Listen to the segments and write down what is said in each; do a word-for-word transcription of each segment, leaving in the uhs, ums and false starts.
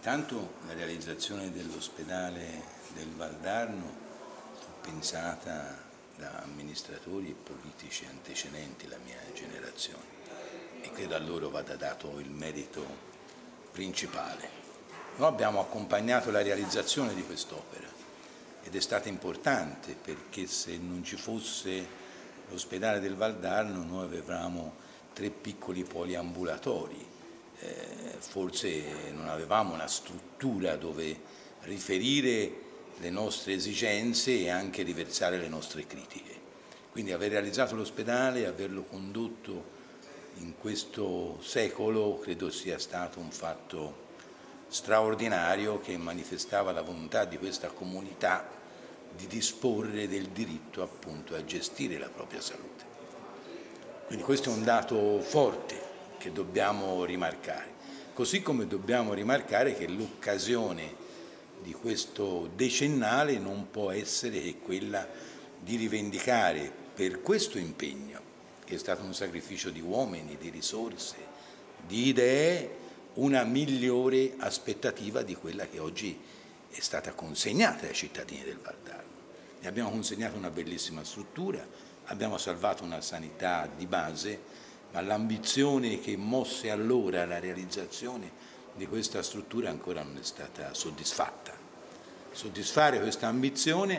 Intanto la realizzazione dell'ospedale del Valdarno fu pensata da amministratori e politici antecedenti la mia generazione e credo a loro vada dato il merito principale. Noi abbiamo accompagnato la realizzazione di quest'opera ed è stata importante perché se non ci fosse l'ospedale del Valdarno noi avevamo tre piccoli poliambulatori. Eh, forse non avevamo una struttura dove riferire le nostre esigenze e anche riversare le nostre critiche. Quindi aver realizzato l'ospedale, averlo condotto in questo secolo, credo sia stato un fatto straordinario che manifestava la volontà di questa comunità di disporre del diritto appunto a gestire la propria salute. Quindi questo è un dato forte che dobbiamo rimarcare, così come dobbiamo rimarcare che l'occasione di questo decennale non può essere che quella di rivendicare per questo impegno, che è stato un sacrificio di uomini, di risorse, di idee, una migliore aspettativa di quella che oggi è stata consegnata ai cittadini del Valdarno. Ne abbiamo consegnato una bellissima struttura, abbiamo salvato una sanità di base, ma l'ambizione che mosse allora la realizzazione di questa struttura ancora non è stata soddisfatta. Soddisfare questa ambizione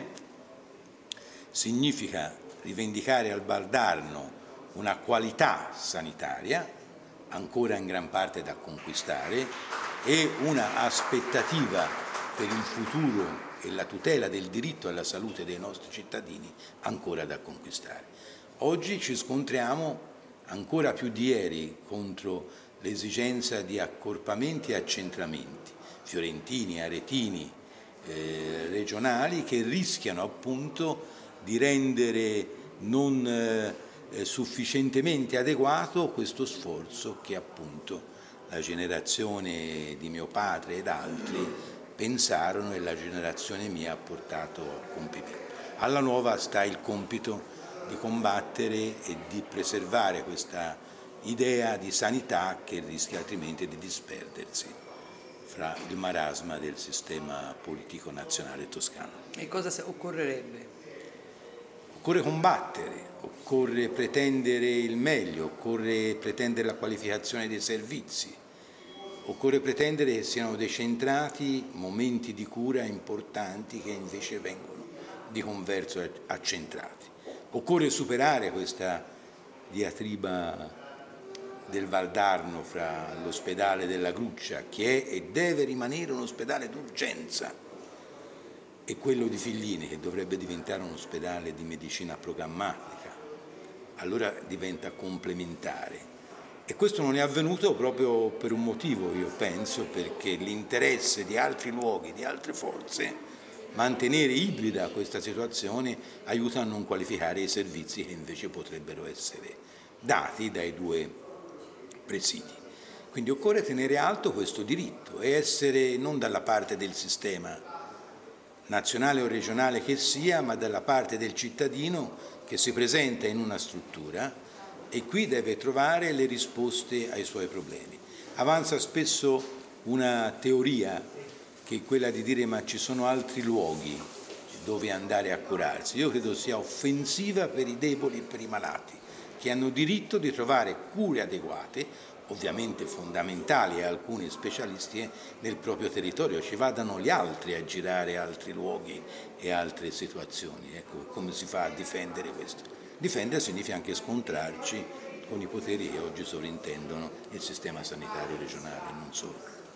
significa rivendicare al Valdarno una qualità sanitaria ancora in gran parte da conquistare e una aspettativa per il futuro e la tutela del diritto alla salute dei nostri cittadini ancora da conquistare. Oggi ci scontriamo ancora più di ieri contro l'esigenza di accorpamenti e accentramenti fiorentini, aretini, eh, regionali che rischiano appunto di rendere non eh, sufficientemente adeguato questo sforzo che appunto la generazione di mio padre ed altri pensarono e la generazione mia ha portato a compimento. Alla nuova sta il compito di combattere e di preservare questa idea di sanità che rischia altrimenti di disperdersi fra il marasma del sistema politico nazionale toscano. E cosa occorrerebbe? Occorre combattere, occorre pretendere il meglio, occorre pretendere la qualificazione dei servizi, occorre pretendere che siano decentrati momenti di cura importanti che invece vengono di converso accentrati. Occorre superare questa diatriba del Valdarno fra l'ospedale della Gruccia, che è e deve rimanere un ospedale d'urgenza, e quello di Figline, che dovrebbe diventare un ospedale di medicina programmatica. Allora diventa complementare. E questo non è avvenuto proprio per un motivo, io penso, perché l'interesse di altri luoghi, di altre forze, mantenere ibrida questa situazione aiuta a non qualificare i servizi che invece potrebbero essere dati dai due presidi. Quindi occorre tenere alto questo diritto e essere non dalla parte del sistema nazionale o regionale che sia, ma dalla parte del cittadino che si presenta in una struttura e qui deve trovare le risposte ai suoi problemi. Avanza spesso una teoria che è quella di dire ma ci sono altri luoghi dove andare a curarsi. Io credo sia offensiva per i deboli e per i malati, che hanno diritto di trovare cure adeguate, ovviamente fondamentali a alcuni specialisti nel proprio territorio. Ci vadano gli altri a girare altri luoghi e altre situazioni. Ecco, come si fa a difendere questo? Difendere significa anche scontrarci con i poteri che oggi sovrintendono il sistema sanitario regionale, non solo.